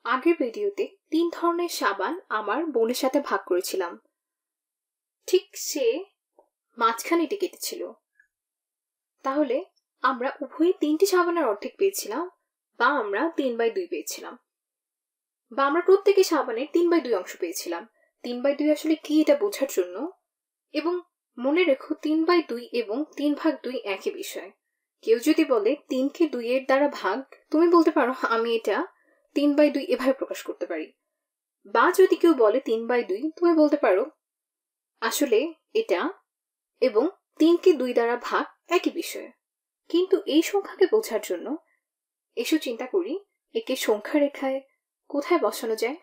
আগের ভিডিওতে 3 ধরনের সাবান আমার বোনের সাথে ভাগ করেছিলাম। ঠিক সে মাঝখানে এটি কেটেছিল। তাহলে আমরা উভয়ই 3টি সাবানের অর্ধেক পেয়েছিলাম, বা আমরা 3/2 পেয়েছিলাম, বা আমরা প্রত্যেকে সাবানের 3/2 অংশ পেয়েছিলাম। 3/2 আসলে কি এটা বোঝার জন্য, এবং মনে রেখো 3/2 এবং 3/2 একই বিষয়। কেউ যদি বলে 3কে 2 এর দ্বারা ভাগ, তুমি বলতে পারো আমি এটা 3/2 এভাবে প্রকাশ করতে পারি। বা যদি কেউ বলে 3/2, তুমি বলতে পারো আসলে এটা এবং 3কে 2 দ্বারা ভাগ একই বিষয়। কিন্তু এই সংখ্যাকে বোঝার জন্য এসো চিন্তা করি একে সংখ্যা রেখায় কোথায় বসানো যায়।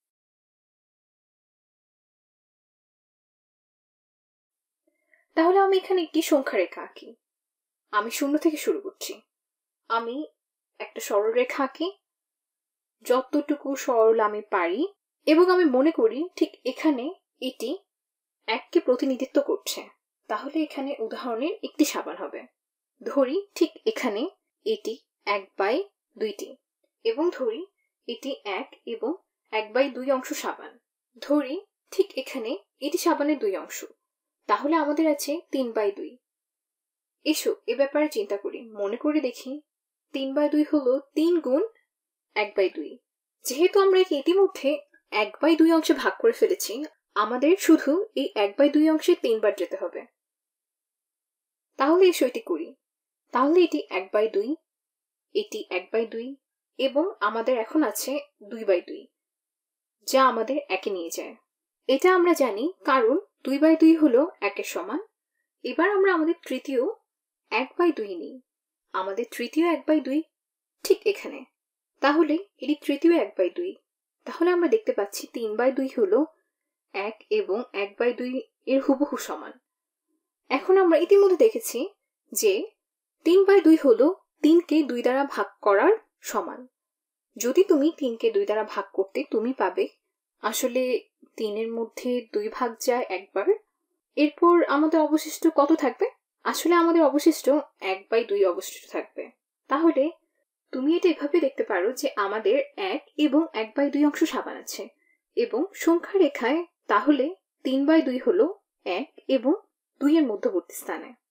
তাহলে আমি এখানে একটি সংখ্যা রেখা আঁকি। আমি 0 থেকে শুরু করছি। আমি একটা সরল রেখা আঁকি, যতটুকু সরল আমি পারি, এবং আমি মনে করি ঠিক এখানে এটি 1কে প্রতিনিধিত্ব করছে। তাহলে এখানে উদাহরণের একটি সাবান হবে। ধরি ঠিক এখানে এটি 1/2টি, এবং ধরি এটি 1 এবং 1/2 অংশ সাবান। ধরি ঠিক এখানে এটি সাবানের 2 অংশ। তাহলে আমাদের আছে 3/2। এসো এ ব্যাপারে চিন্তা করি। মনে করে দেখি 3/2 হলো 3 গুণ 1/2। যেহেতু আমরা একে ইতিমধ্যে 1/2 অংশে ভাগ করে ফেলেছি, আমাদের শুধু এই 1/2 অংশে 3 বার যেতে হবে। তাহলে এসো এটি করি। তাহলে এটি 1/2, এটি 1/2, এবং আমাদের এখন আছে 2/2, যা আমাদের একে নিয়ে যায়। এটা আমরা জানি কারণ 2/2 হলো 1-এর সমান। এবার আমরা আমাদের তৃতীয় 1/2 নিই। আমাদের তৃতীয় 1/2 ঠিক এখানে। তাহলে এটি তৃতীয় 1/2। তাহলে আমরা দেখতে পাচ্ছি 3/2 হলো 1 এবং 1/2 এর হুবহু সমান। এখন আমরা ইতিমধ্যে দেখেছি যে 3/2 হলো 3কে 2 দ্বারা ভাগ করার সমান। যদি তুমি 3কে 2 দ্বারা ভাগ করতে, তুমি পাবে আসলে 3-এর মধ্যে 2 ভাগ যায় একবার। এরপর আমাদের অবশিষ্ট কত থাকবে? আসলে আমাদের অবশিষ্ট 1/2 অবশিষ্ট থাকবে। তাহলে তুমি এটা এভাবে দেখতে পারো যে আমাদের 1 এবং 1/2 অংশ সাবান আছে, এবং সংখ্যা রেখায় তাহলে 3/2 হলো 1 এবং 2 এর মধ্যবর্তী স্থানে।